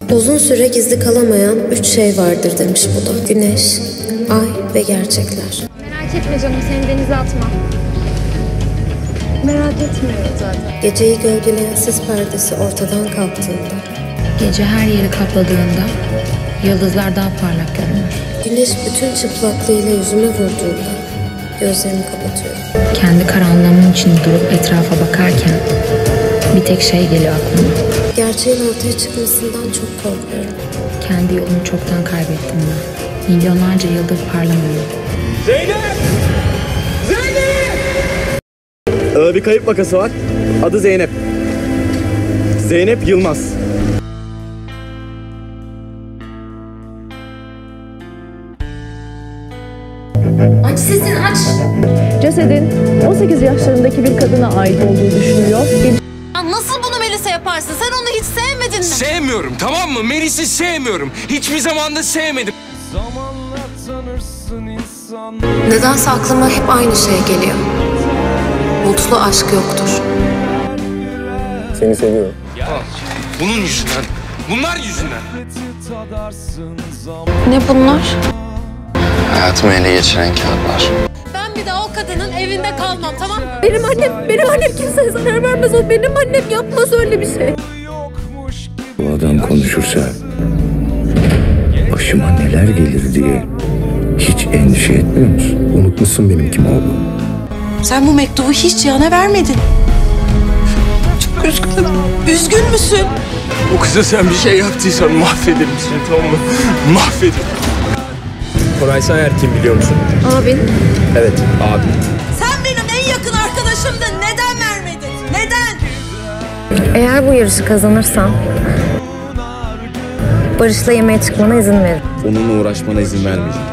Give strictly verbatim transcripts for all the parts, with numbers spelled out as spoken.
Uzun süre gizli kalamayan üç şey vardır demiş bu da. Güneş, ay ve gerçekler. Merak etme canım, seni denize atma. Merak etmiyorum zaten. Geceyi gölgeleyen sis perdesi ortadan kalktığında, gece her yeri kapladığında yıldızlar daha parlak görünür. güneş bütün çıplaklığıyla yüzüme vurduğunda gözlerimi kapatıyorum. Kendi karanlığımın içinde durup etrafa bakarken bir tek şey geliyor aklıma. Gerçeğin ortaya çıkmasından çok korkuyorum. Kendi yolumu çoktan kaybettim ben. Milyonlarca yıldır parlamıyorum. Zeynep! Zeynep! Ee, bir kayıp vakası var. Adı Zeynep. Zeynep Yılmaz. Aç sesini, aç. Cesedin on sekiz yaşlarındaki bir kadına ait olduğu düşünülüyor. Ya nasıl bunu Melis'e yaparsın? Sen onu hiç sevmedin mi? Sevmiyorum, tamam mı? Melis'i sevmiyorum. Hiçbir zaman da sevmedim. Nedense aklıma hep aynı şey geliyor. Mutlu aşk yoktur. Seni seviyorum. Bunun yüzünden, bunlar yüzünden. Ne bunlar? Hayatımı ele geçiren kağıtlar. Ben bir daha o kadının evinde kalmam, tamam mı? Benim annem, benim annem kimseye zarar vermez. O benim annem, yapmaz öyle bir şey. Bu adam konuşursa başıma neler gelir diye hiç endişe etmiyor musun? Unutmuşsun benim kim olduğumu. Sen bu mektubu hiç Cihan'a vermedin. Çok üzgünüm. Üzgün müsün? Bu kıza sen bir şey yaptıysan mahvederim seni, tamam mı? Mahvederim. Koray Sayer kim biliyor musun? Abin. Evet, abim. Sen benim en yakın arkadaşımdın. Neden vermedin? Neden? Eğer bu yarışı kazanırsan Barış'la yemeğe çıkmana izin veririm. Onunla uğraşmana izin vermeyeceğim.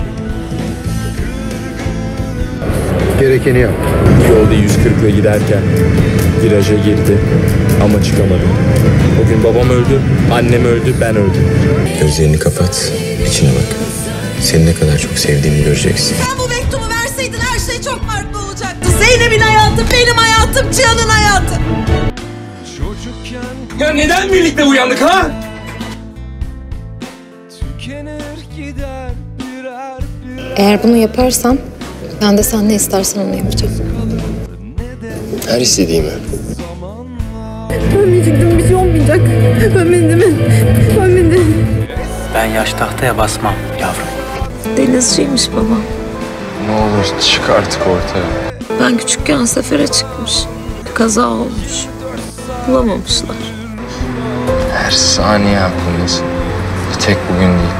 Gerekeni yap. Yolda yüz kırkla giderken viraja girdi ama çıkamadı. O gün babam öldü, annem öldü, ben öldüm. Gözlerini kapat, içine bak. Seni ne kadar çok sevdiğimi göreceksin. Sen bu mektubu verseydin her şey çok farklı olacaktı. Zeynep'in hayatı, benim hayatım, Cihan'ın hayatı. Ya neden birlikte uyandık ha? Eğer bunu yaparsan ben de sen ne istersen onu yapacağım. Her istediğimi. Ölmeyecektim, bir şey olmayacak. Ölmedin mi? Ölmedin. Ben yaş tahtaya basmam yavrum. Denizciymiş babam. Ne olur çık artık ortaya. Ben küçükken sefere çıkmış. Bir kaza olmuş. Bulamamışlar. Her saniye aklımdasın. Bir tek bugün değil.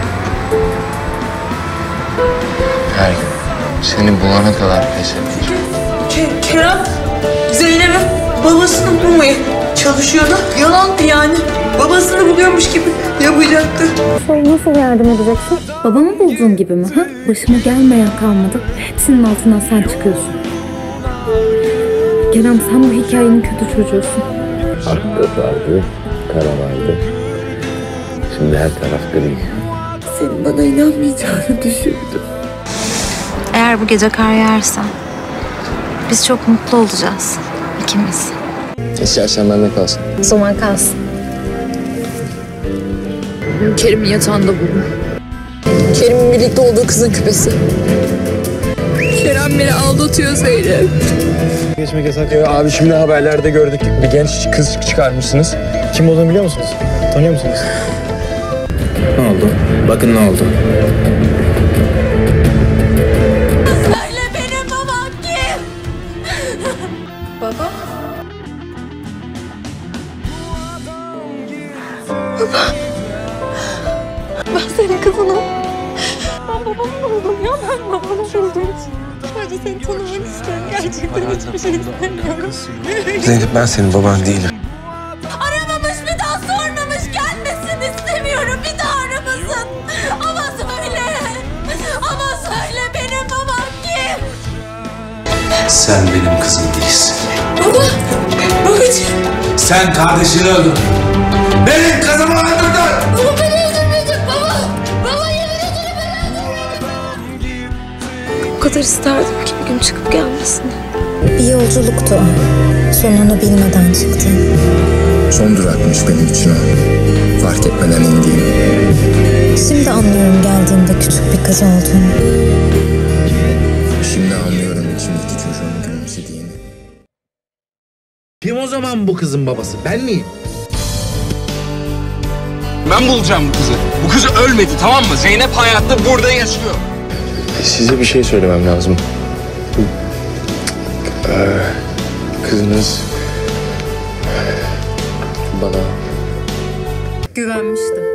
Her gün. Seni bulana kadar pes etmiş. Ke- Kerem, Zeynep'in babasını bulmaya çalışıyordu. Yalandı yani. Babasını buluyormuş gibi yapacaktı. Nasıl yardım edeceksin? Babamı bulduğun gibi mi? Ha? Başıma gelmeyen kalmadı. Hepsinin altından sen çıkıyorsun. Kerem, sen bu hikayenin kötü çocuğusun. Ak vardı, kara vardı. Şimdi her taraf gri. Senin bana inanmayacağını düşündüm. Eğer bu gece kar yağarsa biz çok mutlu olacağız ikimiz. İstersen bende kalsın. O zaman kalsın. Kerim'in yatağında buldum. Kerim'in birlikte olduğu kızın küpesi. Kerem beni aldatıyor Zeynep. Geçmek yasak. Ee, abi şimdi haberlerde gördük. Bir genç kız çıkarmışsınız. Kim olduğunu biliyor musunuz? Tanıyor musunuz? Ne oldu? Bakın ne oldu? Söyle benim babam kim? Baba? Ben senin kızınım. Ben babamın oldum ya, ben babamın oldum. Sadece seni tanımak istiyorum. Gerçekten hiçbir şey istemiyorum. Zeynep ben senin baban değilim. Aramamış, bir daha sormamış. Gelmesin istemiyorum. Bir daha aramasın. Ama söyle. Ama söyle benim babam kim? Sen benim kızım değilsin. Baba. Babacığım. Sen kardeşini öldürdün. Benim kızımı öldürdün. Baba beni öldürmeyecek baba. Baba yemin ederim beni öldürmeyecek. O kadar isterdim ki bir gün çıkıp gelmesini. Bir yolculuktu o. Sonunu bilmeden çıktım. Son durakmış benim için o. Fark ettim. Şimdi anlıyorum geldiğimde küçük bir kız olduğunu. Şimdi anlıyorum içimdeki çocuğun gülümsediğini. Kim o zaman bu kızın babası? Ben miyim? Ben bulacağım bu kızı. Bu kız ölmedi, tamam mı? Zeynep hayatta, burada yaşıyor. Size bir şey söylemem lazım. Bu ee, kızınız bana Güvenmiştim.